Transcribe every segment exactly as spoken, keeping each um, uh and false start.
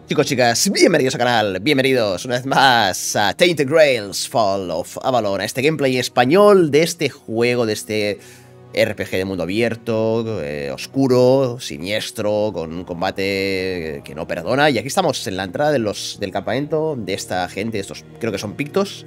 Chicos, chicas, bienvenidos al canal, bienvenidos una vez más a Tainted Grails Fall of Avalon, a este gameplay español de este juego, de este R P G de mundo abierto, eh, oscuro, siniestro, con un combate que no perdona. Y aquí estamos en la entrada de los, del campamento de esta gente, estos creo que son pictos.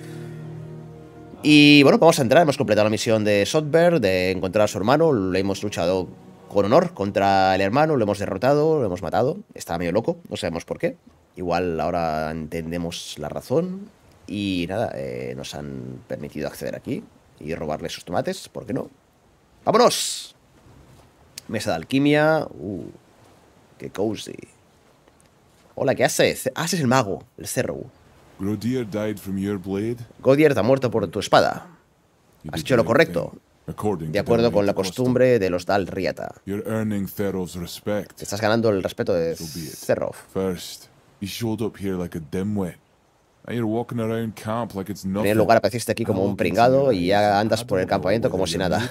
Y bueno, vamos a entrar, hemos completado la misión de Sotber, de encontrar a su hermano, le hemos luchado con honor contra el hermano, lo hemos derrotado, lo hemos matado. Estaba medio loco, no sabemos por qué. Igual ahora entendemos la razón. Y nada, eh, nos han permitido acceder aquí y robarle sus tomates, ¿por qué no? ¡Vámonos! Mesa de alquimia. Uh, qué cozy. Hola, ¿qué haces? Ah, ese es el mago, el cerro. Godier died from your blade. Godier ha muerto por tu espada. Has hecho lo correcto, de acuerdo con la costumbre de los Dal Riata. Te estás ganando el respeto de Cerrov. En primer lugar apareciste aquí como un pringado y ya andas por el campamento como si nada.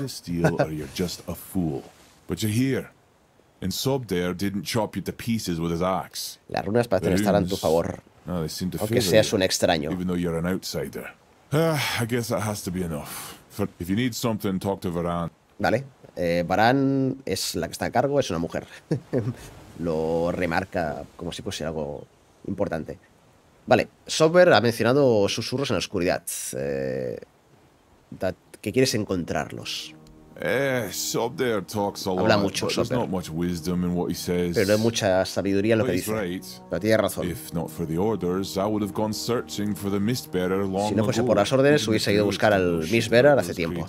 Las runas parecen estar a tu favor, aunque seas un extraño. Vale, eh, Varan es la que está a cargo, es una mujer. Lo remarca como si fuese algo importante. Vale, Sober ha mencionado susurros en la oscuridad. Eh, que quieres encontrarlos. Eh, Habla mucho, Sober, pero no hay mucha sabiduría en lo que dice. Pero tiene razón. Si no fuese por las órdenes, hubiese ido a buscar al Mistbearer hace tiempo.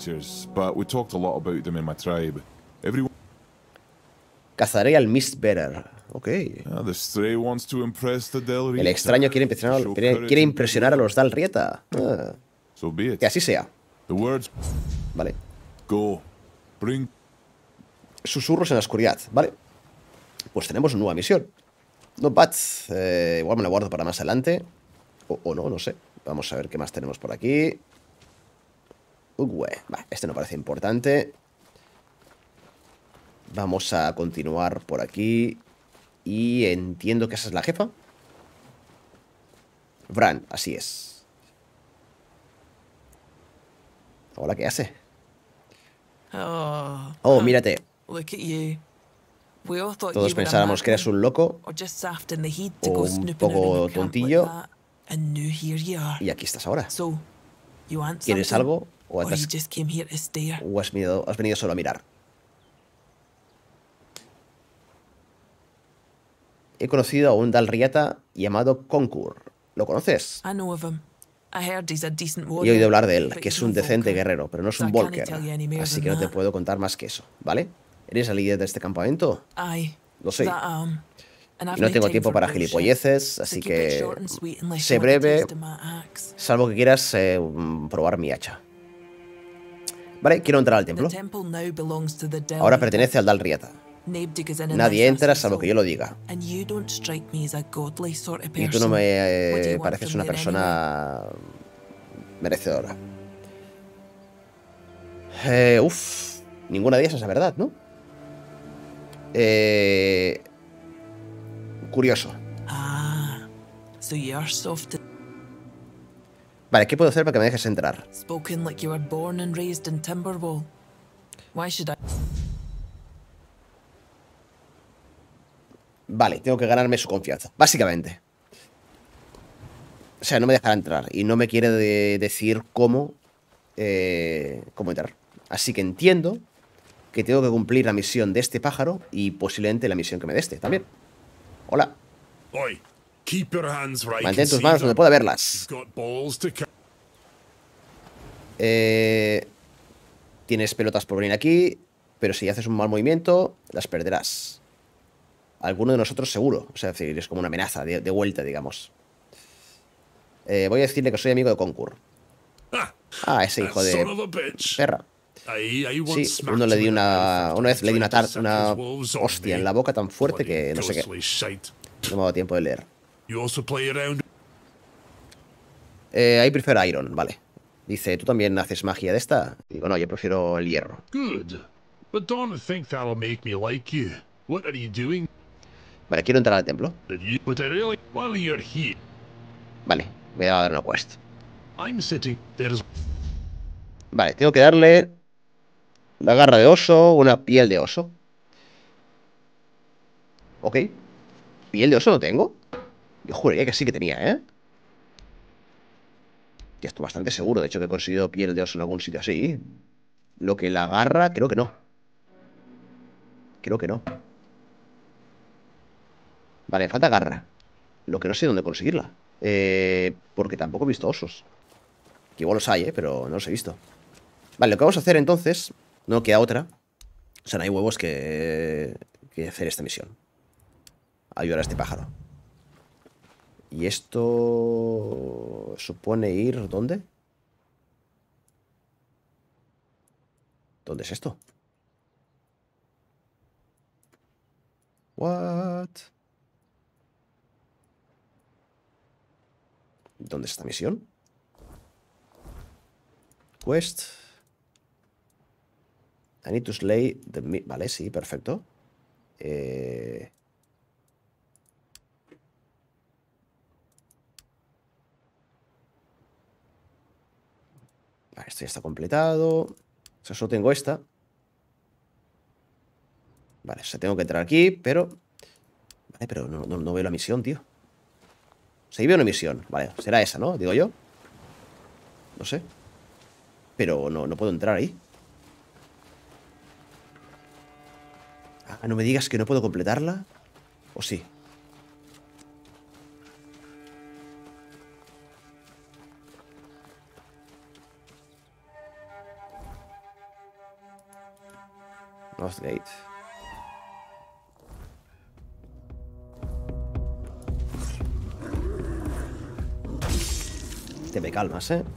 Cazaré al Mistbearer. Ok. El extraño quiere impresionar, quiere, quiere impresionar a los Dal Riata. Ah. Que así sea. Vale. Susurros en la oscuridad. Vale. Pues tenemos una nueva misión. No bad. Eh, igual me la guardo para más adelante. O, o no, no sé. Vamos a ver qué más tenemos por aquí. Uh, bah, este no parece importante. Vamos a continuar por aquí. Y entiendo que esa es la jefa. Vran, así es. Hola, ¿qué hace? Oh, oh, mírate. Todos pensáramos que eras un loco o un poco tontillo. Y aquí estás ahora. ¿Quieres algo? ¿O has, o has, venido, has venido solo a mirar? He conocido a un Dal Riata llamado Konkur. ¿Lo conoces? He oído hablar de él, que es un decente guerrero, pero no es un Volker. Así que no te puedo contar más que eso, ¿vale? ¿Eres el líder de este campamento? Lo sé. Y no tengo tiempo para gilipolleces, así que sé breve, salvo que quieras eh, probar mi hacha. Vale, quiero entrar al templo. Ahora pertenece al Dal Riata. Nadie entra salvo que yo lo diga. Y tú no me eh, pareces una persona merecedora. Eh, uf, ninguna de ellas es la verdad, ¿no? Eh, curioso. Vale, ¿qué puedo hacer para que me dejes entrar? Vale, tengo que ganarme su confianza, básicamente. O sea, no me dejará entrar y no me quiere de decir cómo, eh, cómo entrar. Así que entiendo que tengo que cumplir la misión de este pájaro y posiblemente la misión que me dé este también. Hola. Mantén tus manos donde pueda verlas. Eh, tienes pelotas por venir aquí, pero si haces un mal movimiento, las perderás. Alguno de nosotros seguro. O sea, es decir, es como una amenaza de, de vuelta, digamos. Eh, voy a decirle que soy amigo de Konkur. Ah, ese hijo de perra. Sí, uno le di una... Una vez le di una, tar, una hostia en la boca tan fuerte que no sé qué. No me ha dado tiempo de leer. Eh, ahí prefiero Iron, vale. Dice, ¿tú también haces magia de esta? Digo, no, yo prefiero el hierro. Vale, quiero entrar al templo. Vale, voy a dar una quest. Vale, tengo que darle la garra de oso, una piel de oso. Ok. ¿Piel de oso no tengo? Yo juraría que sí que tenía, ¿eh? Ya estoy bastante seguro, de hecho, que he conseguido piel de oso en algún sitio así. Lo que la garra, creo que no. Creo que no. Vale, me falta garra. Lo que no sé dónde conseguirla. Eh, porque tampoco he visto osos. Que igual los hay, ¿eh? Pero no los he visto. Vale, lo que vamos a hacer entonces... No queda otra. O sea, no hay huevos que... que hacer esta misión. Ayudar a este pájaro. Y esto... supone ir... ¿Dónde? ¿Dónde es esto? What? ¿Dónde es esta misión? Quest. I need to slay the... Vale, sí, perfecto. Eh... Vale, esto ya está completado. O sea, solo tengo esta. Vale, o sea, tengo que entrar aquí, pero... Vale, pero no, no, no veo la misión, tío. O sea, ahí veo una misión. Vale, será esa, ¿no? Digo yo. No sé. Pero no, no puedo entrar ahí. Ah, no me digas que no puedo completarla. ¿O sí? Northgate. Te me calmas, ¿eh?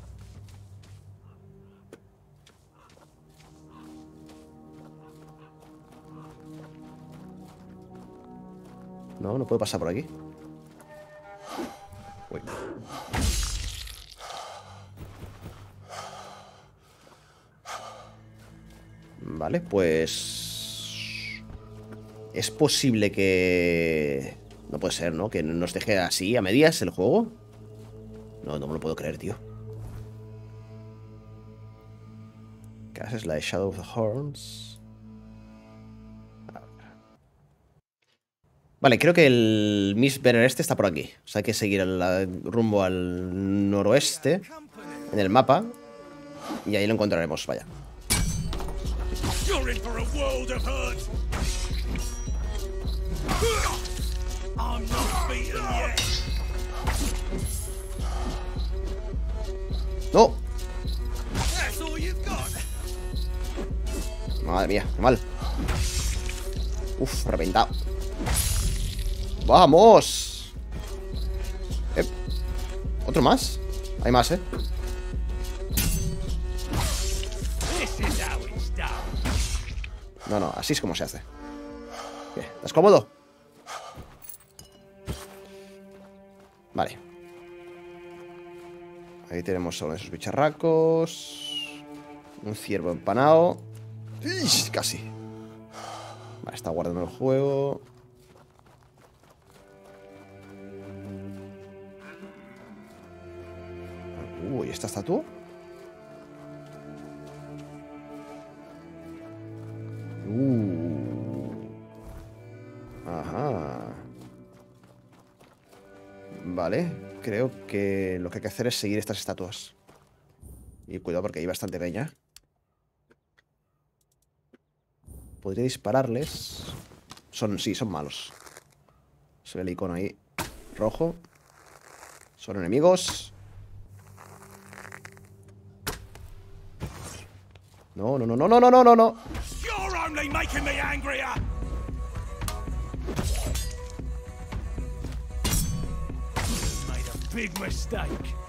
No, no puedo pasar por aquí. Uy. Vale, pues... Es posible que... No puede ser, ¿no? Que nos deje así a medias el juego. No, no me lo puedo creer, tío. ¿Qué haces? La de Shadow of the Horns. Vale, creo que el Miss Banner este está por aquí. O sea, hay que seguir el rumbo al noroeste en el mapa. Y ahí lo encontraremos, vaya. ¡No! Madre mía, qué mal. Uf, reventado. ¡Vamos! Eh, ¿Otro más? Hay más, ¿eh? No, no, así es como se hace. ¿Qué? ¿Estás cómodo? Vale. Ahí tenemos solo esos bicharracos. Un ciervo empanado. ¡Ih! Casi. Vale, está guardando el juego. Uy, ¿esta estatua? Uh. Ajá. Vale, creo que lo que hay que hacer es seguir estas estatuas. Y cuidado porque hay bastante peña. Podría dispararles. Son, sí, son malos. Se ve el icono ahí rojo. Son enemigos. No, no, no, no, no, no, no, no, no. Big mistake.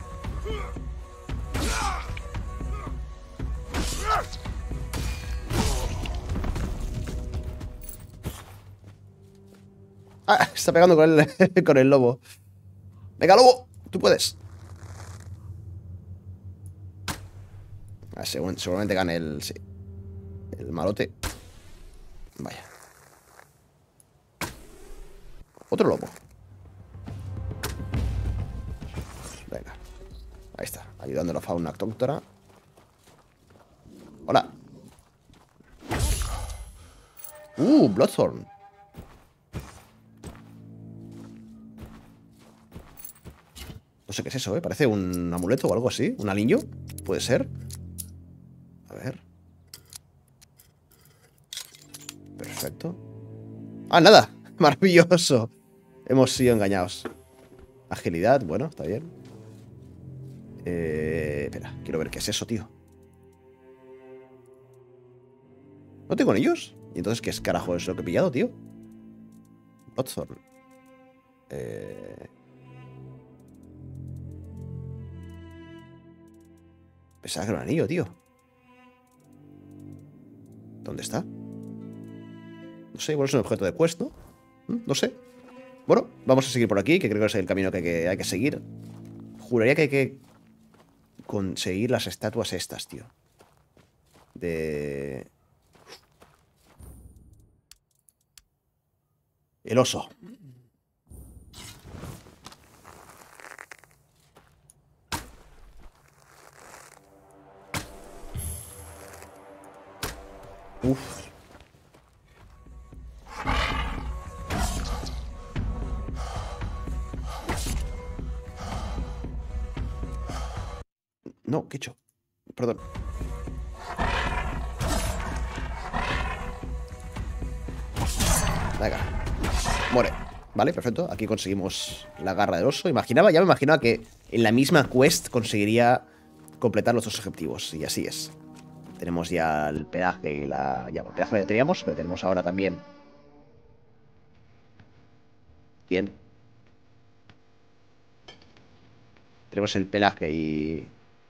Ah, está pegando con el, con el lobo. Venga, lobo, tú puedes. Ah, según, seguramente gane el... Sí. El malote. Vaya. Otro lobo. Venga. Ahí está. Ayudando a la fauna autóctona. Hola. Uh, Bloodthorn. No sé qué es eso, ¿eh? Parece un amuleto o algo así. Un aliño. Puede ser. A ver. Perfecto. ¡Ah, nada! ¡Maravilloso! Hemos sido engañados. Agilidad, bueno, está bien. Eh, espera, quiero ver qué es eso, tío. ¿No tengo anillos? ¿Y entonces qué es carajo es lo que he pillado, tío? Bloodthorn. Eh... Pensaba que era un anillo, tío. ¿Dónde está? No sé, igual es un objeto de quest, ¿no? No sé. Bueno, vamos a seguir por aquí, que creo que es el camino que hay que, hay que seguir. Juraría que hay que conseguir las estatuas estas, tío. De... El oso. Uf. No, ¿qué he hecho? Perdón. Venga. Muere. Vale, perfecto. Aquí conseguimos la garra del oso. Imaginaba, ya me imaginaba que en la misma quest conseguiría completar los dos objetivos. Y así es. Tenemos ya el pedaje y la... Ya, el pedaje ya teníamos, pero tenemos ahora también... Bien. Tenemos el pelaje y...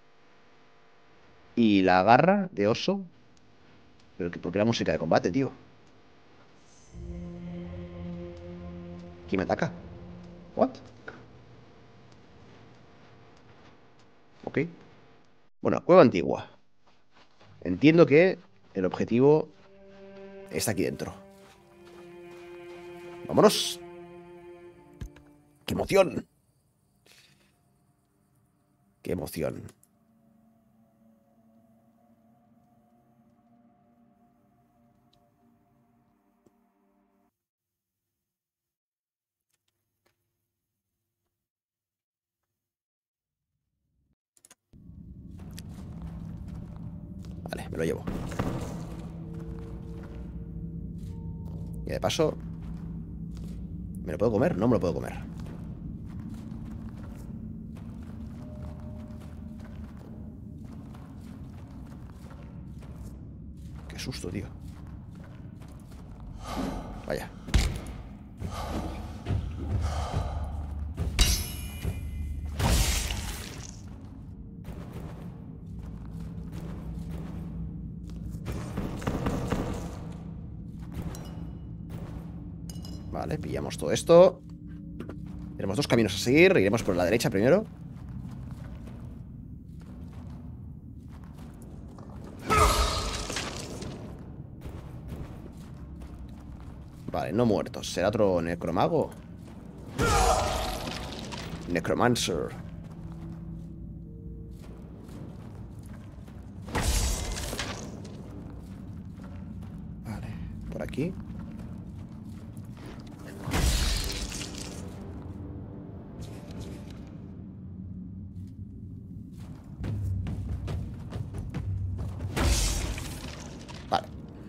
Y la garra de oso. Pero que, ¿por qué la música de combate, tío? ¿Quién me ataca? ¿What? Ok. Bueno, cueva antigua. Entiendo que el objetivo está aquí dentro. ¡Vámonos! ¡Qué emoción! ¡Qué emoción! Vale, me lo llevo. Y de paso... ¿Me lo puedo comer? No me lo puedo comer. Qué susto, tío. Vaya. Vale, pillamos todo esto. Tenemos dos caminos a seguir. Iremos por la derecha primero. Vale, no muertos. ¿Será otro necromago? Necromancer. Vale, por aquí. Vale.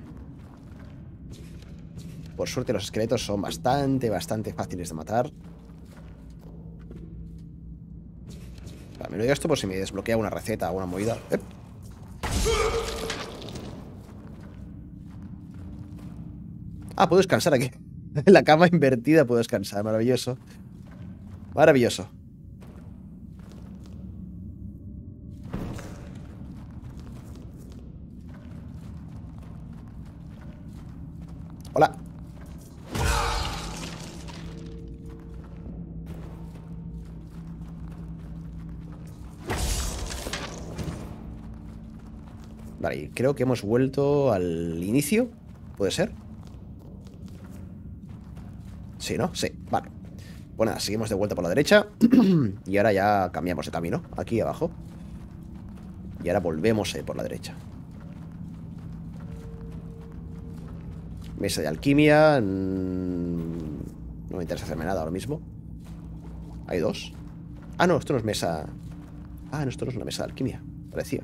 Por suerte los esqueletos son bastante, bastante fáciles de matar. Vale, me lo digo esto por si me desbloquea una receta o una movida. ¡Eh! Ah, puedo descansar aquí. En la cama invertida puedo descansar. Maravilloso. Maravilloso. Hola. Vale, y creo que hemos vuelto al inicio. ¿Puede ser? Sí, ¿no? Sí, vale. Bueno, nada, seguimos de vuelta por la derecha. Y ahora ya cambiamos de camino. Aquí abajo. Y ahora volvemos a ir por la derecha. Mesa de alquimia. No me interesa hacerme nada ahora mismo. Hay dos. Ah, no, esto no es mesa. Ah, no, esto no es una mesa de alquimia. Parecía.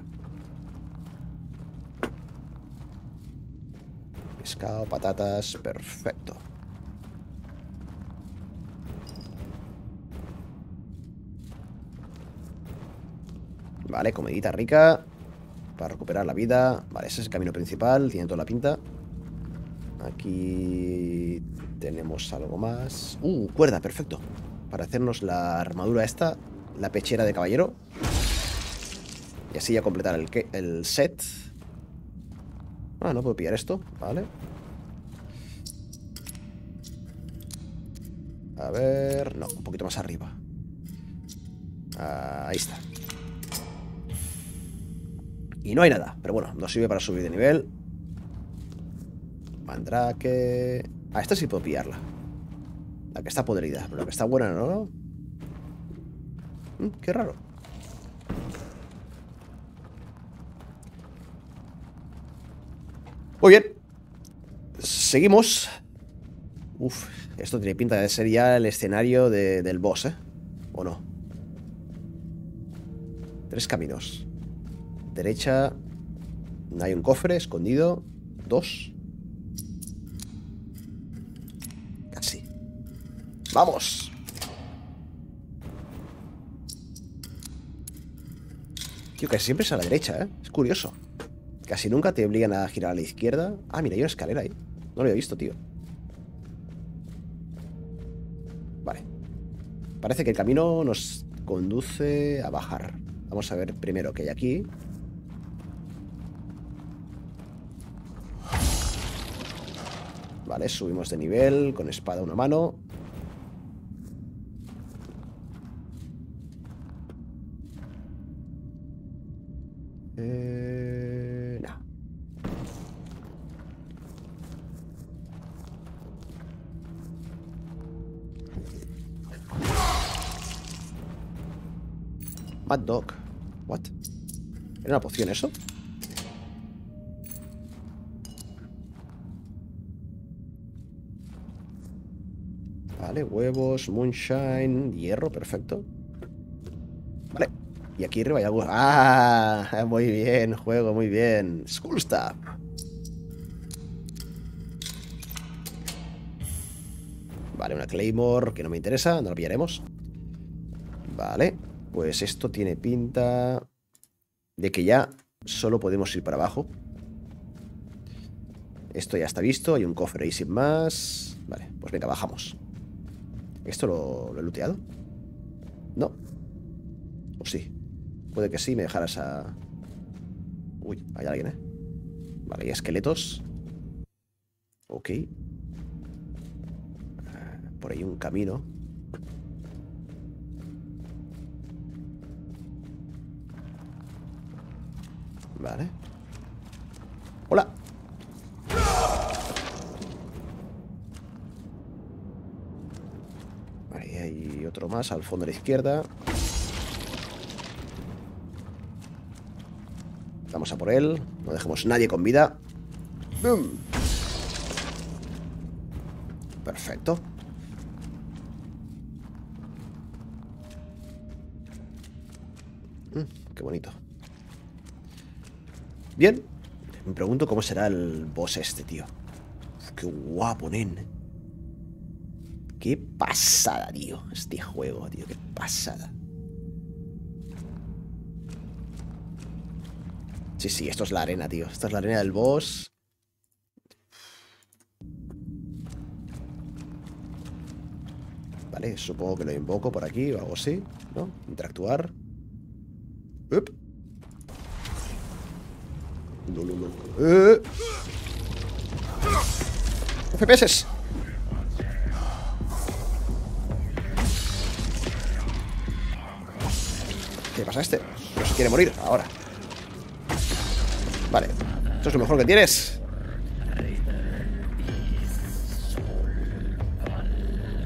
Pescado, patatas, perfecto. Vale, comidita rica para recuperar la vida. Vale, ese es el camino principal. Tiene toda la pinta. Aquí tenemos algo más. Uh, cuerda, perfecto. Para hacernos la armadura esta. La pechera de caballero. Y así ya completar el, el set. Ah, no puedo pillar esto. Vale. A ver... No, un poquito más arriba. Ah, ahí está. Y no hay nada. Pero bueno, nos sirve para subir de nivel. Mandrake... Ah, esta sí puedo pillarla. La que está podrida. Pero la que está buena no. Mm, qué raro. Muy bien. Seguimos. Uf, esto tiene pinta de ser ya el escenario de, del boss, ¿eh? ¿O no? Tres caminos. Derecha. Hay un cofre escondido. Dos. Casi. ¡Vamos! Tío, casi siempre es a la derecha, ¿eh? Es curioso. Casi nunca te obligan a girar a la izquierda. Ah, mira, hay una escalera ahí. No lo había visto, tío. Vale. Parece que el camino nos conduce a bajar. Vamos a ver primero qué hay aquí. Vale, subimos de nivel con espada a una mano. Eh... No. Mad Dog. What? ¿Era una poción eso? Vale, huevos, moonshine, hierro, perfecto. Vale, y aquí arriba hay algo. ¡Ah! Muy bien, juego, muy bien. Skullstaff. Vale, una Claymore que no me interesa, no la pillaremos. Vale, pues esto tiene pinta de que ya solo podemos ir para abajo. Esto ya está visto, hay un cofre ahí sin más. Vale, pues venga, bajamos. ¿Esto lo, lo he looteado? No. O sí. Puede que sí, me dejaras a... Uy, hay alguien, ¿eh? Vale, hay esqueletos. Ok. Por ahí un camino. Vale. ¡Hola! Ahí hay otro más al fondo de la izquierda. Vamos a por él. No dejemos nadie con vida. ¡Bum! Perfecto. Mm, qué bonito. Bien. Me pregunto cómo será el boss este, tío. Uf, qué guapo, nen. Qué pasada, tío. Este juego, tío. Qué pasada. Sí, sí, esto es la arena, tío. Esta es la arena del boss. Vale, supongo que lo invoco por aquí o algo así, ¿no? Interactuar. Up. No, no, no. Eh. F P S. ¿Qué pasa a este? No se quiere morir ahora. Vale, esto es lo mejor que tienes.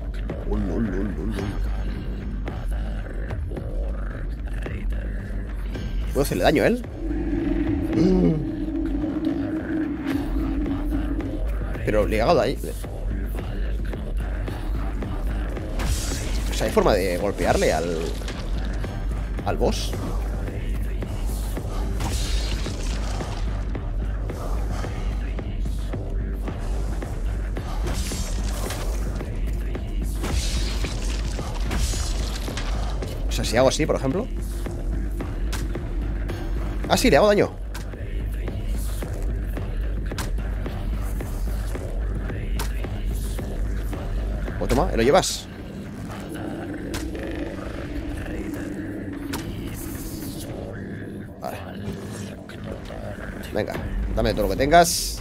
¿Puedo hacerle daño a él? Mm. Pero le he dado ahí. O sea, ¿hay forma de golpearle al... al boss? O sea, si hago así, por ejemplo. Ah, sí, le hago daño. Pues toma, ¿lo llevas? Vale. Venga, dame todo lo que tengas.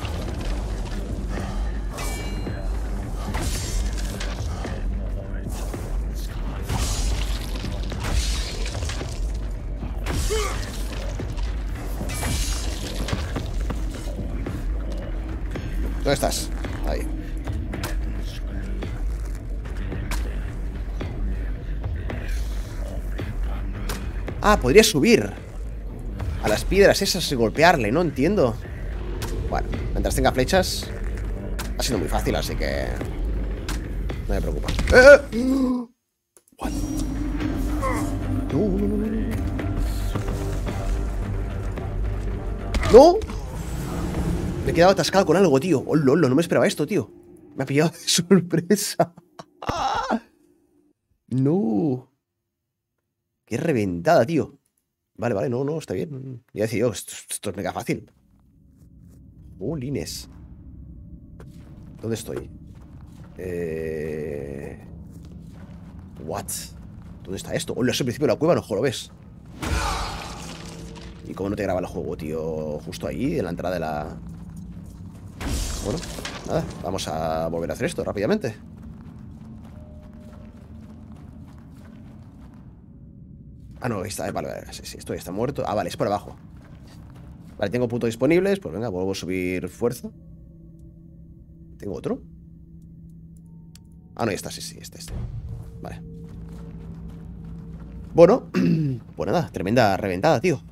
¿Dónde estás? Ahí. Ah, podría subir a las piedras esas y golpearle, no entiendo. Bueno, mientras tenga flechas. Ha sido muy fácil, así que no me preocupa. ¡Eh! What? No, no, no, no. ¡No! Me he quedado atascado con algo, tío. ¡Oh, lolo! No me esperaba esto, tío. Me ha pillado de sorpresa. No. Qué reventada, tío. Vale, vale, no, no, está bien. Ya decía yo, esto, esto es mega fácil. Jolines. ¿Dónde estoy? Eh... What? ¿Dónde está esto? Oh, es el principio de la cueva, no lo ves. ¿Y cómo no te graba el juego, tío? Justo ahí, en la entrada de la... Bueno, nada, vamos a volver a hacer esto rápidamente. Ah, no, ahí está, vale, vale, sí, sí, esto ya está muerto. Ah, vale, es por abajo. Vale, tengo puntos disponibles. Pues venga, vuelvo a subir fuerza. ¿Tengo otro? Ah, no, ya está, sí, sí, este, este. Vale. Bueno, pues nada, tremenda reventada, tío.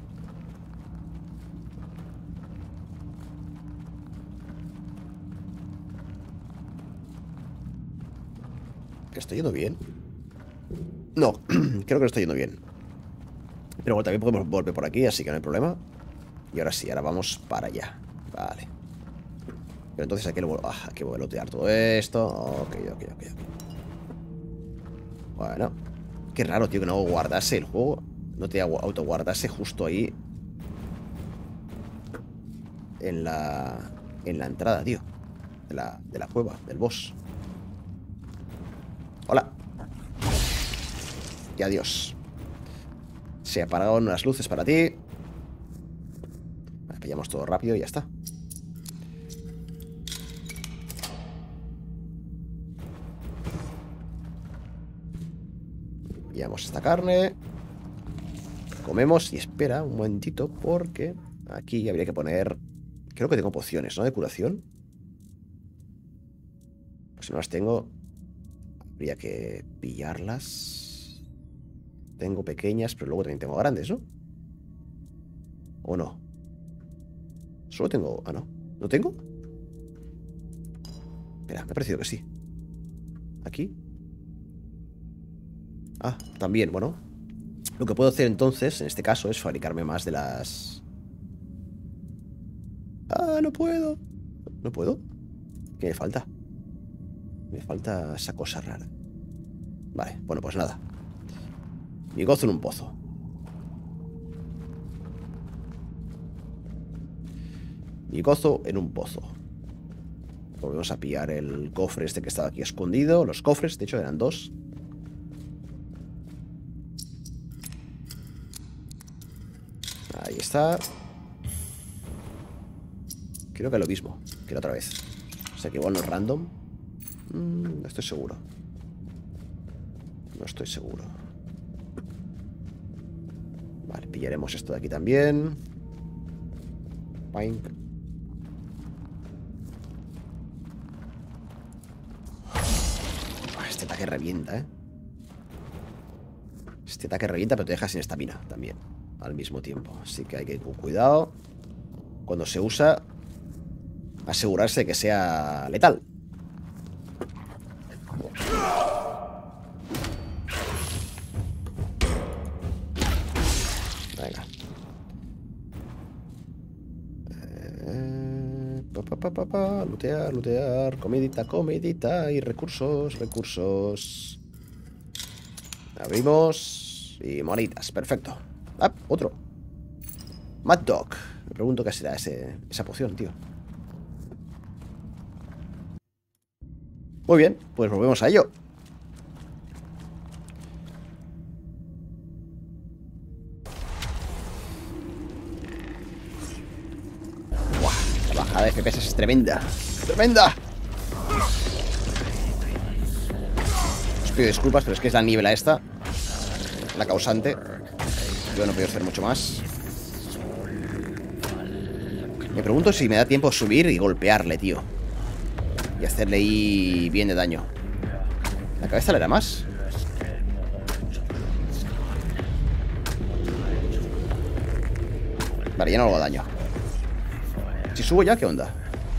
¿Que estoy yendo bien? No, creo que no estoy yendo bien. Pero bueno, también podemos volver por aquí, así que no hay problema. Y ahora sí, ahora vamos para allá. Vale. Pero entonces aquí, lo, ah, aquí voy a lootear todo esto. Ok, ok, ok, ok. Bueno. Qué raro, tío, que no guardase el juego. No te autoguardase justo ahí. En la... En la entrada, tío. De la, de la cueva, del boss. Hola. Y adiós. Se apagaron las luces para ti. Vale, pillamos todo rápido y ya está. Pillamos esta carne. Comemos y espera un momentito porque aquí habría que poner... Creo que tengo pociones, ¿no? De curación. Pues si no las tengo, habría que pillarlas. Tengo pequeñas, pero luego también tengo grandes, ¿no? ¿O no? Solo tengo... Ah, no. ¿No tengo? Espera, me ha parecido que sí. ¿Aquí? Ah, también, bueno. Lo que puedo hacer entonces, en este caso, es fabricarme más de las... Ah, no puedo. ¿No puedo? ¿Qué me falta? Me falta esa cosa rara. Vale, bueno, pues nada. Mi gozo en un pozo. Mi gozo en un pozo. Volvemos a pillar el cofre este que estaba aquí escondido. Los cofres, de hecho, eran dos. Ahí está. Creo que lo mismo que la otra vez. O sea que igual no es random. Mm, no estoy seguro. No estoy seguro. Vale, pillaremos esto de aquí también. Pink. Este ataque revienta, ¿eh? Este ataque revienta, pero te deja sin estamina también, al mismo tiempo. Así que hay que ir con cuidado. Cuando se usa, asegurarse de que sea letal. Venga. Eh, pa, pa, pa, pa, pa, lootear, lootear. Comidita, comidita. Y recursos, recursos. Abrimos. Y monitas, perfecto. Ah, otro. Mad Dog. Me pregunto qué será ese, esa poción, tío. Muy bien, pues volvemos a ello. Buah, la bajada de F P S es tremenda. ¡Tremenda! Os pido disculpas, pero es que es la niebla esta, la causante. Yo no puedo hacer mucho más. Me pregunto si me da tiempo subir y golpearle, tío. Y hacerle ahí bien de daño. ¿La cabeza le hará más? Vale, ya no hago daño. Si subo ya, ¿qué onda?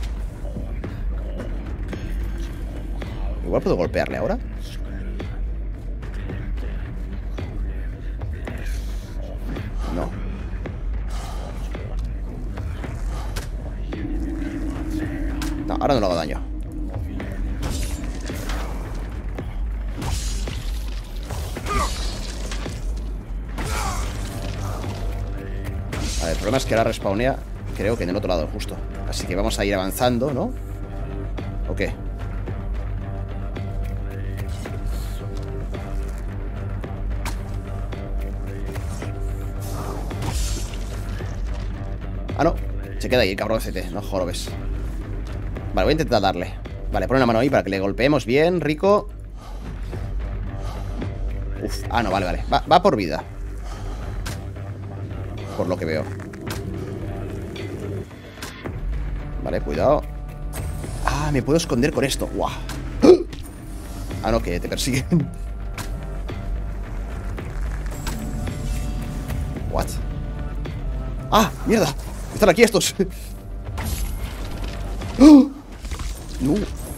Igual puedo golpearle ahora. No. No, ahora no le hago daño. A ver, el problema es que ahora respawnea, creo que en el otro lado justo. Así que vamos a ir avanzando, ¿no? ¿O qué? Ah, no. Se queda ahí el cabrón C T, no jorobes. Vale, voy a intentar darle. Vale, pon una mano ahí para que le golpeemos bien, rico. Uf, ah, no, vale, vale. Va, va por vida. Por lo que veo. Vale, cuidado. Ah, me puedo esconder con esto. Guau. Ah, no, que te persiguen. What? Ah, mierda. Están aquí estos. ¡Oh! No.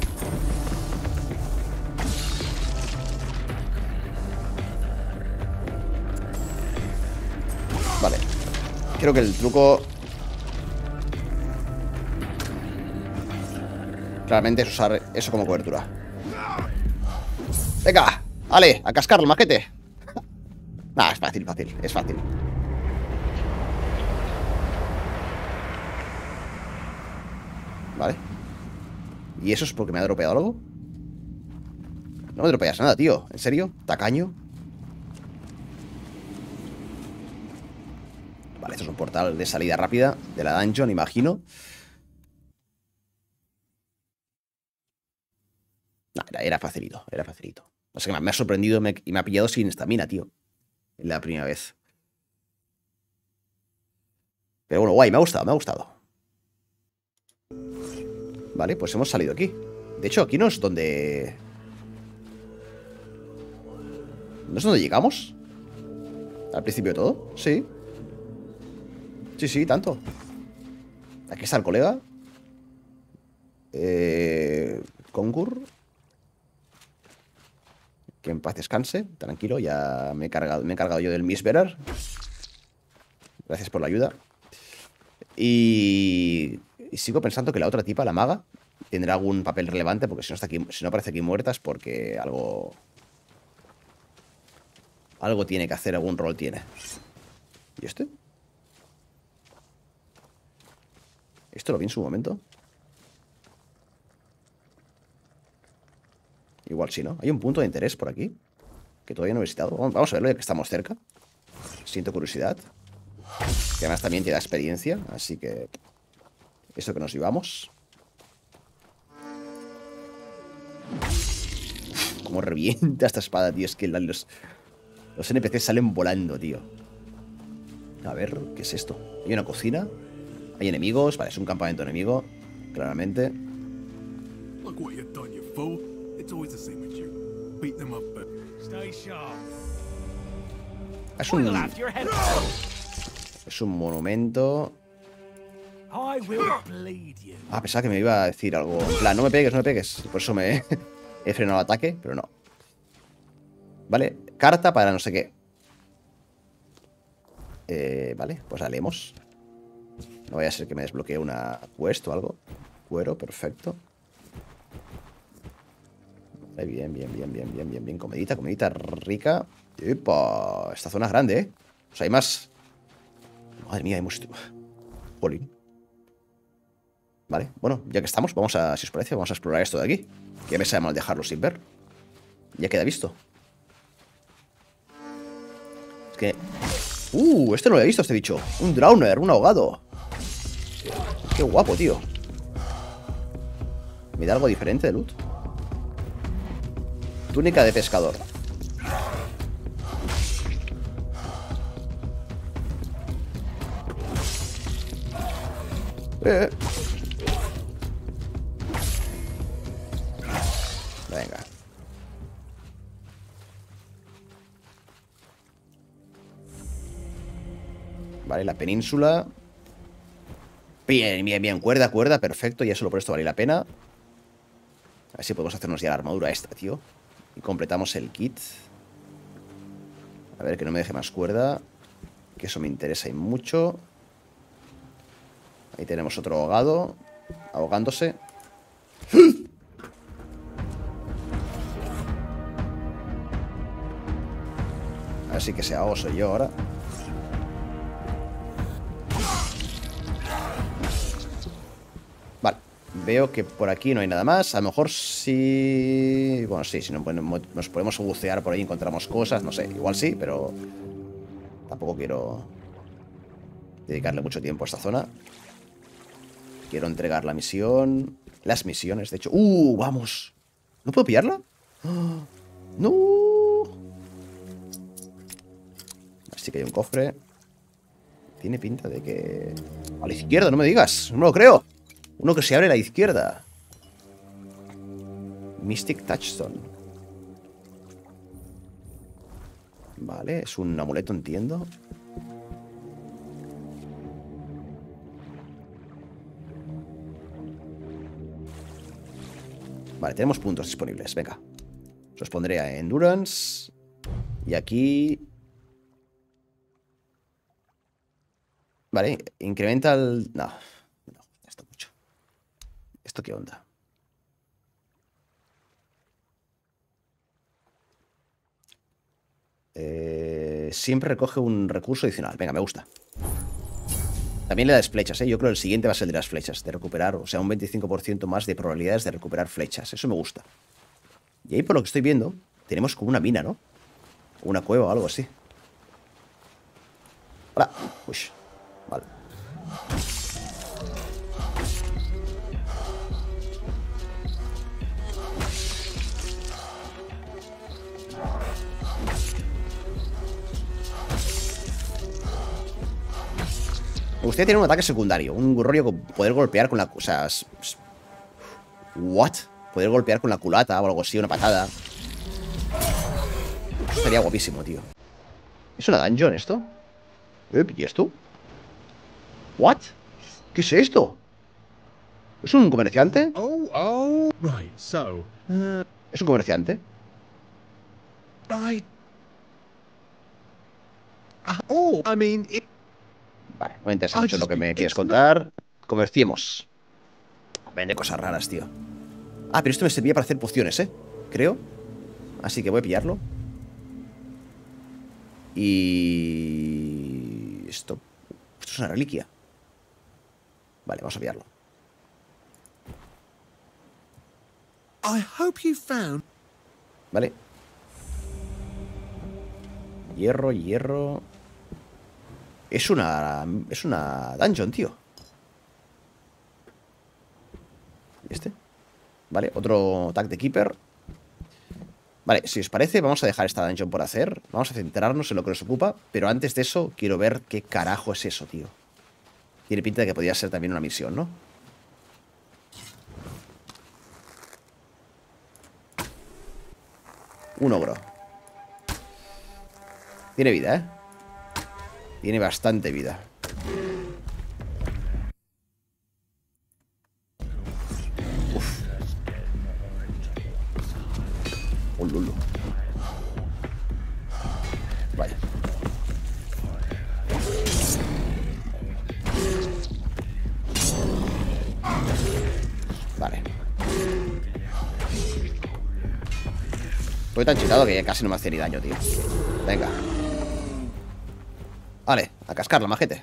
Vale. Creo que el truco claramente es usar eso como cobertura. Venga, vale, a cascarlo, majete. Nah, es fácil, fácil, es fácil. Vale. ¿Y eso es porque me ha dropeado algo? No me dropeas nada, tío. ¿En serio? ¿Tacaño? Vale, esto es un portal de salida rápida de la dungeon, imagino. No, era, era facilito, era facilito. O sea que me ha sorprendido me, y me ha pillado sin estamina, tío. La primera vez. Pero bueno, guay, me ha gustado, me ha gustado. Vale, pues hemos salido aquí. De hecho, aquí no es donde... ¿No es donde llegamos? Al principio de todo, sí. Sí, sí, tanto. Aquí está el colega. Eh... Congur. Que en paz descanse, tranquilo, ya me he cargado, me he cargado yo del Mistbearer. Gracias por la ayuda. Y... y sigo pensando que la otra tipa, la maga, tendrá algún papel relevante, porque si no está aquí, si no aparece aquí muerta es porque algo... Algo tiene que hacer, algún rol tiene. ¿Y este? ¿Esto lo vi en su momento? Igual sí, ¿no? Hay un punto de interés por aquí que todavía no he visitado. Vamos a verlo ya que estamos cerca. Siento curiosidad. Que además también te da experiencia. Así que... Esto que nos llevamos. Cómo revienta esta espada, tío. Es que los, los N P Cs salen volando, tío. A ver, ¿qué es esto? Hay una cocina. Hay enemigos. Vale, es un campamento enemigo. Claramente. beat them up, but Stay sharp. Es un... You'll have your head. Es un monumento. I will bleed you. Ah, pensaba que me iba a decir algo. En plan, no me pegues, no me pegues. Por eso me he frenado el ataque, pero no. Vale, carta para no sé qué. Eh, vale, pues la leemos. No vaya a ser que me desbloquee una quest o algo. Cuero, perfecto. Vale, bien, bien, bien, bien, bien, bien, bien. Comedita, comedita rica. ¡Epa! Esta zona es grande, ¿eh? O sea, hay más... Madre mía, hemos... Jolín. Vale, bueno, ya que estamos, vamos a, si os parece, vamos a explorar esto de aquí. Que ya me sabe mal dejarlo sin ver. Ya queda visto. Es que... Uh, este no lo había visto, este bicho. Un drowner, un ahogado. Qué guapo, tío. ¿Me da algo diferente de loot? Túnica de pescador. Eh. Venga. Vale, la península. Bien, bien, bien. Cuerda, cuerda, perfecto. Ya solo por esto vale la pena. A ver si podemos hacernos ya la armadura esta, tío. Y completamos el kit. A ver, que no me deje más cuerda. Que eso me interesa y mucho. Ahí tenemos otro ahogado. Ahogándose. Así que se ahogo soy yo ahora. Vale. Veo que por aquí no hay nada más. A lo mejor sí... Bueno, sí, si no, nos podemos bucear por ahí, encontramos cosas. No sé, igual sí, pero... Tampoco quiero dedicarle mucho tiempo a esta zona. Quiero entregar la misión. Las misiones, de hecho. ¡Uh! ¡Vamos! ¿No puedo pillarla? ¡Oh! ¡No! Así que hay un cofre. Tiene pinta de que... A la izquierda, no me digas. No me lo creo. Uno que se abre a la izquierda. Mystic Touchstone. Vale, es un amuleto, entiendo. Vale, tenemos puntos disponibles, venga. Los pondré a Endurance. Y aquí... Vale, incrementa el... No, no, esto mucho. ¿Esto qué onda? Eh, siempre recoge un recurso adicional. Venga, me gusta. También le das flechas, ¿eh? Yo creo que el siguiente va a ser el de las flechas. De recuperar, o sea, un veinticinco por ciento más de probabilidades de recuperar flechas. Eso me gusta. Y ahí, por lo que estoy viendo, tenemos como una mina, ¿no? Una cueva o algo así. Hola. Uy. Vale. Me gustaría tener un ataque secundario. Un rollo con poder golpear con la... O sea... ¿What? Poder golpear con la culata o algo así, una patada. Eso estaría guapísimo, tío. ¿Es una dungeon esto? ¿Y esto? ¿What? ¿Qué es esto? ¿Es un comerciante? oh, oh, right. So, uh, ¿Es un comerciante? I, uh, oh, I mean, it, Vale, no me interesa mucho lo que me quieres contar. Comerciemos. Vende cosas raras, tío. Ah, pero esto me servía para hacer pociones, ¿eh? Creo. Así que voy a pillarlo. Y... Esto... Esto es una reliquia. Vale, vamos a pillarlo. I hope you found. Vale. Hierro, hierro. Es una... Es una dungeon, tío. ¿Y este? Vale, otro tag de Keeper. Vale, si os parece, vamos a dejar esta dungeon por hacer. Vamos a centrarnos en lo que nos ocupa. Pero antes de eso, quiero ver qué carajo es eso, tío. Tiene pinta de que podría ser también una misión, ¿no? Un ogro. Tiene vida, ¿eh? Tiene bastante vida. Uf. Un lulu. Vaya. Vale. Estoy tan chetado que ya casi no me hace ni daño, tío. Venga. Vale, a cascarla, majete.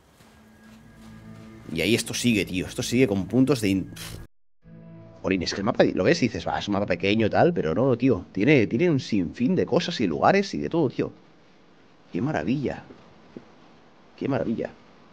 Y ahí esto sigue, tío. Esto sigue con puntos de... In... Jolín, es que el mapa, lo ves y dices, va, es un mapa pequeño y tal, pero no, tío. Tiene, tiene un sinfín de cosas y lugares y de todo, tío. Qué maravilla. Qué maravilla.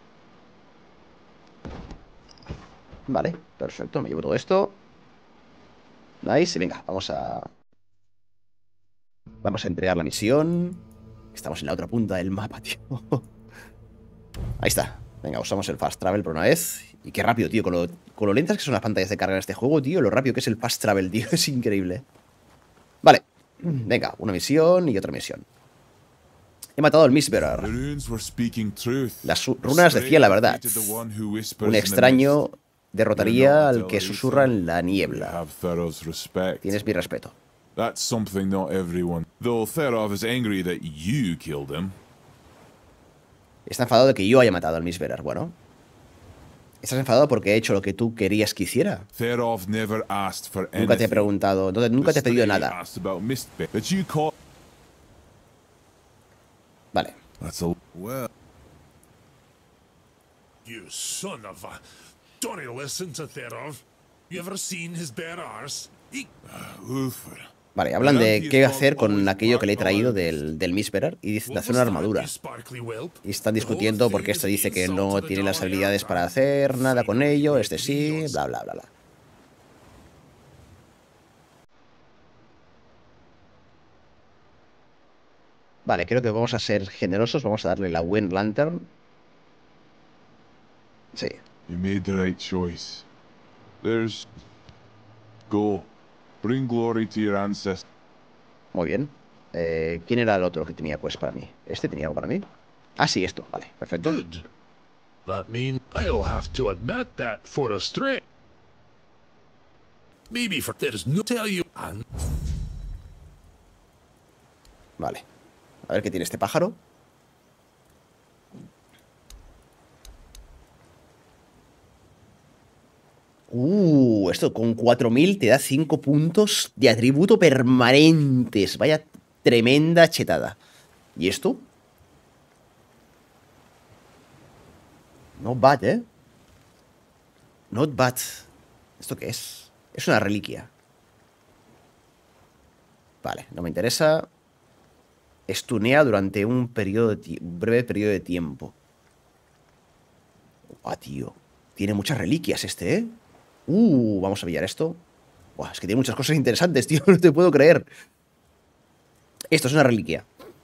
Vale, perfecto. Me llevo todo esto. Nice. Y venga, vamos a... Vamos a entregar la misión. Estamos en la otra punta del mapa, tío. Ahí está. Venga, usamos el fast travel por una vez. Y qué rápido, tío. Con lo, con lo lentas que son las pantallas de carga en este juego, tío. Lo rápido que es el fast travel, tío. Es increíble. Vale. Venga, una misión y otra misión. He matado al Mistbearer. Las runas decían la verdad. Un extraño derrotaría al que susurra en la niebla. Tienes mi respeto. That's something not everyone. Though Therov is angry that you killed him. Está enfadado de que yo haya matado al Mistbearer. Bueno. Estás enfadado porque he hecho lo que tú querías que hiciera. Therov never asked for anything. Nunca te he preguntado, no, nunca te he pedido nada. Vale. That's a well. You son of a... Don't you listen to Therov? You ever seen his bare arse? He... Ulfr. Vale, hablan de qué hacer con aquello que le he traído del, del Mistbearer y dicen de hacer una armadura. Y están discutiendo porque este dice que no tiene las habilidades para hacer nada con ello, este sí, bla, bla, bla, bla. Vale, creo que vamos a ser generosos, vamos a darle la Wind Lantern. Sí. You made the right choice. There's... Go. Bring glory to your ancestors. Muy bien. Eh, ¿Quién era el otro que tenía pues para mí? ¿Este tenía algo para mí? Ah, sí, esto. Vale, perfecto. Good. That means I'll have to admit that for a stray. Maybe for there's no tell you and... Vale. A ver qué tiene este pájaro. Uh, esto con cuatro mil te da cinco puntos de atributo permanentes. Vaya tremenda chetada. ¿Y esto? Not bad, ¿eh? Not bad. ¿Esto qué es? Es una reliquia. Vale, no me interesa. Estunea durante un periodo de un breve periodo de tiempo. Guau, tío. Tiene muchas reliquias este, ¿eh? Uh, vamos a pillar esto. Buah, es que tiene muchas cosas interesantes, tío. No te puedo creer. Esto es una reliquia.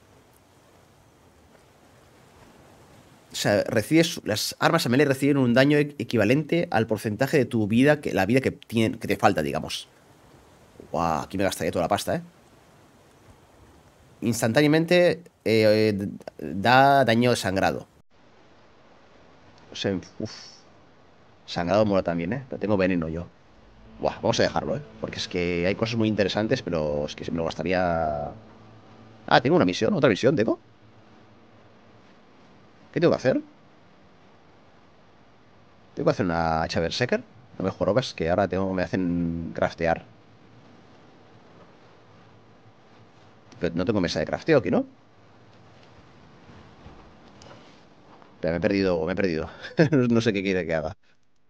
O sea, recibes, las armas a melee reciben un daño equivalente al porcentaje de tu vida, que, la vida que, tiene, que te falta, digamos. Buah, aquí me gastaría toda la pasta, ¿eh? Instantáneamente eh, da daño de sangrado. O sea, uff. Sangrado mola también, ¿eh? Pero tengo veneno yo. Buah, vamos a dejarlo, ¿eh? Porque es que hay cosas muy interesantes, pero es que se me lo gastaría... Ah, tengo una misión, otra misión, ¿tengo? ¿Qué tengo que hacer? Tengo que hacer una hacha berserker. No me jorobas, que ahora tengo, me hacen craftear. Pero no tengo mesa de crafteo aquí, ¿no? Pero me he perdido, me he perdido. No sé qué quiere que haga.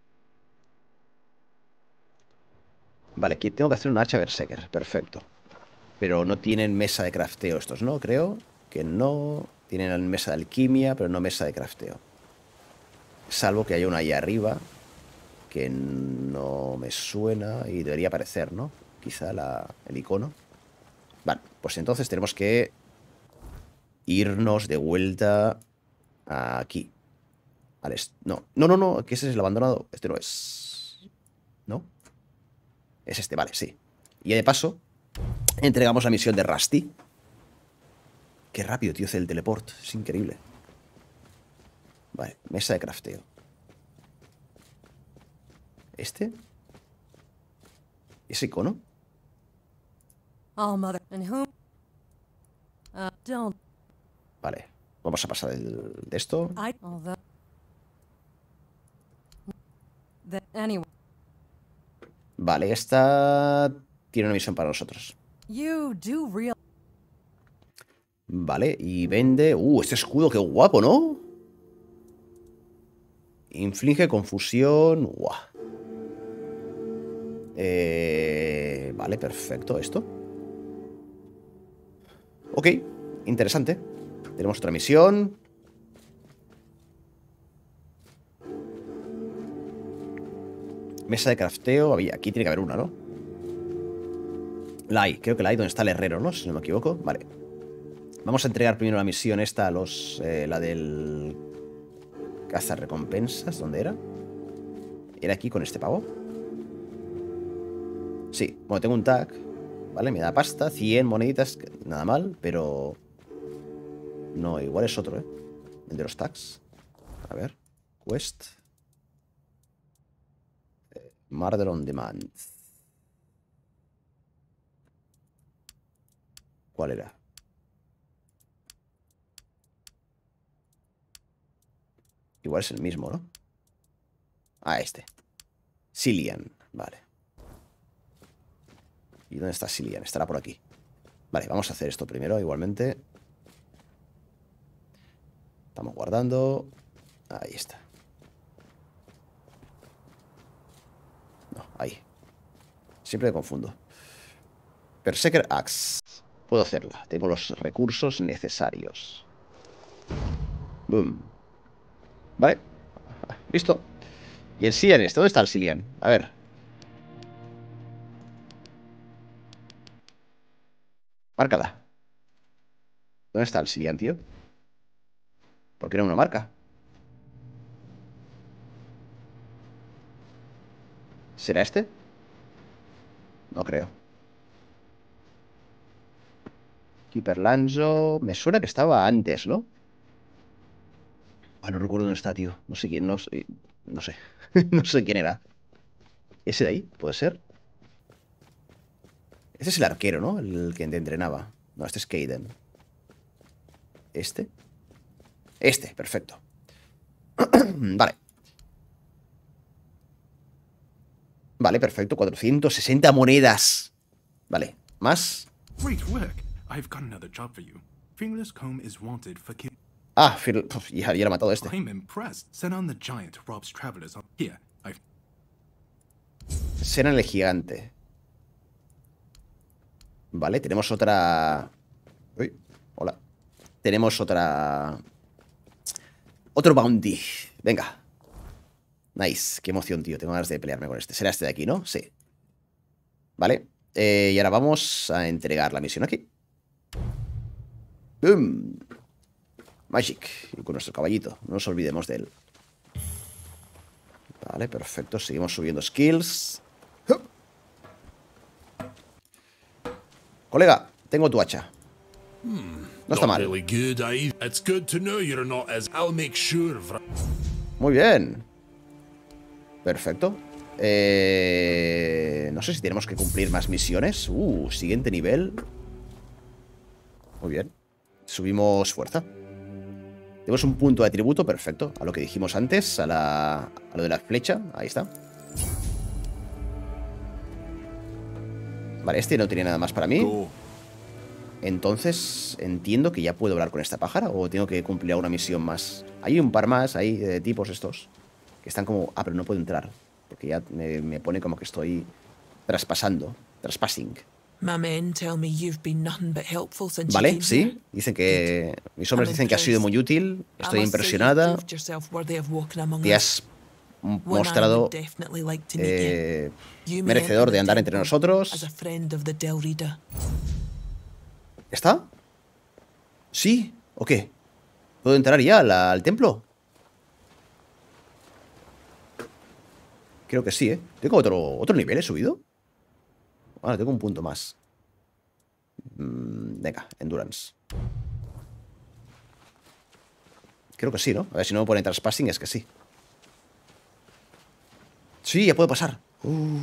Vale, aquí tengo que hacer un hacha berserker. Perfecto. Pero no tienen mesa de crafteo estos, ¿no? Creo que no. Tienen mesa de alquimia, pero no mesa de crafteo. Salvo que haya una ahí arriba que no me suena y debería aparecer, ¿no? Quizá la, el icono. Vale, pues entonces tenemos que irnos de vuelta aquí. Al est no, no, no, no, que ese es el abandonado. Este no es. ¿No? Es este, vale, sí. Y de paso, Entregamos la misión de Rusty. Qué rápido, tío, hace el teleport. Es increíble. Vale, mesa de crafteo. ¿Este? ¿Ese icono? All mother and whom? Uh, don't Vale, vamos a pasar el, de esto. I although that anyway. Vale, esta tiene una misión para nosotros. You do real Vale, y vende... Uh, este escudo, qué guapo, ¿no? Inflige confusión... Guau. Eh, vale, perfecto, esto. Ok, interesante. Tenemos otra misión. Mesa de crafteo. Había, aquí tiene que haber una, ¿no? La hay, creo que la hay donde está el herrero, ¿no? Si no me equivoco. Vale. Vamos a entregar primero la misión esta a los... Eh, la del... Cazar recompensas. ¿Dónde era? ¿Era aquí con este pavo? Sí, bueno, tengo un tag. Vale, me da pasta, cien moneditas. Nada mal, pero... No, igual es otro, ¿eh? El de los tags. A ver. Quest. Murder on Demand. ¿Cuál era? Igual es el mismo, ¿no? Ah, este. Cillian, vale. ¿Y dónde está Cillian? Estará por aquí. Vale, vamos a hacer esto primero, igualmente. Estamos guardando. Ahí está. No, ahí. Siempre me confundo. Berserker Axe. Puedo hacerla. Tengo los recursos necesarios. Boom. Vale. Listo. ¿Y el Cillian este? ¿Dónde está el Cillian? A ver. Márcala. ¿Dónde está el Cillian, tío? ¿Por qué no me lo marca? ¿Será este? No creo. Keeper Lanzo. Me suena que estaba antes, ¿no? Ah, no recuerdo dónde está, tío. No sé quién, no sé. No sé. No sé quién era. ¿Ese de ahí? ¿Puede ser? Este es el arquero, ¿no? El que te entrenaba. No, este es Kaden. ¿Este? Este, perfecto. Vale. Vale, perfecto. cuatrocientas sesenta monedas. Vale, más. Great work. I've got another job for you. Fingerless Comb is wanted for killing. Ah, Fir- Uf, ya, ya lo ha matado este. I'm impressed. Send on the giant who robs travelers. On here, I've. Senan el gigante. Vale, tenemos otra... Uy, hola. Tenemos otra... Otro bounty. Venga. Nice. Qué emoción, tío. Tengo ganas de pelearme con este. Será este de aquí, ¿no? Sí. Vale. Eh, y ahora vamos a entregar la misión aquí. ¡Boom! Magic. Y con nuestro caballito. No nos olvidemos de él. Vale, perfecto. Seguimos subiendo skills. Colega, tengo tu hacha. No está Not mal. really good, eh? It's good to know you're not as. I'll make sure. of- Muy bien. Perfecto. Eh, no sé si tenemos que cumplir más misiones. Uh, siguiente nivel. Muy bien. Subimos fuerza. Tenemos un punto de atributo, perfecto. A lo que dijimos antes, a, la, a lo de la flecha. Ahí está. Vale, este no tiene nada más para mí. Go. Entonces, entiendo que ya puedo hablar con esta pájara. O tengo que cumplir alguna misión más. Hay un par más ahí de tipos estos que están como... Ah, pero no puedo entrar. Porque ya me, me pone como que estoy traspasando. Traspassing. My men tell me you've been nothing but helpful since you Vale, came sí. here. Dicen que... Mis hombres dicen que has sido muy útil. I Estoy must say impresionada. you've proved yourself worthy of walking among Te us. has m- One I mostrado would definitely like to meet eh, you. You may merecedor enter de the andar entre temple nosotros. as a friend of the Del Rita. ¿Está? ¿Sí? ¿O qué? ¿Puedo entrar ya al, al templo? Creo que sí, ¿eh? ¿Tengo otro, otro nivel? ¿He subido? Ahora tengo un punto más. Mm, venga, Endurance. Creo que sí, ¿no? A ver si no me pone Trespassing, es que sí. Sí, ya puede pasar. Uh,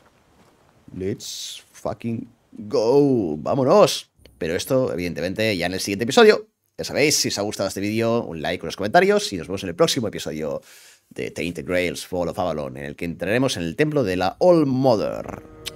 let's fucking go. ¡Vámonos! Pero esto, evidentemente, ya en el siguiente episodio. Ya sabéis, si os ha gustado este vídeo, un like en los comentarios y nos vemos en el próximo episodio de Tainted Grails Fall of Avalon, en el que entraremos en el templo de la All Mother.